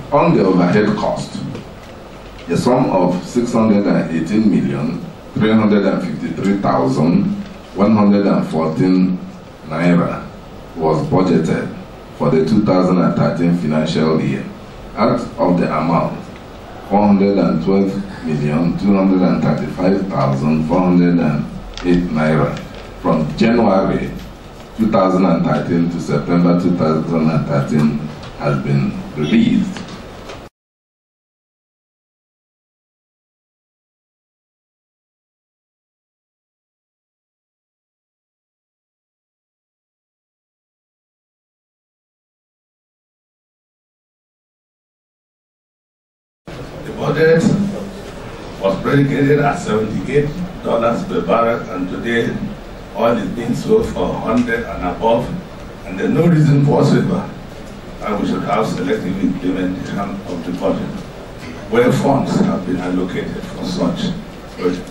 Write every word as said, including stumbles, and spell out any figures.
On the overhead cost, a sum of six hundred eighteen million, three hundred fifty-three thousand, one hundred fourteen naira was budgeted for the two thousand thirteen financial year. Out of the amount, four hundred twelve million, two hundred thirty-five thousand, four hundred eight naira from January two thousand thirteen to September two thousand thirteen has been released. The budget was predicated at seventy-eight dollars per barrel, and today oil is being sold for one hundred and above, and there's no reason whatsoever why we should have selective implementation of the budget, where funds have been allocated for such projects.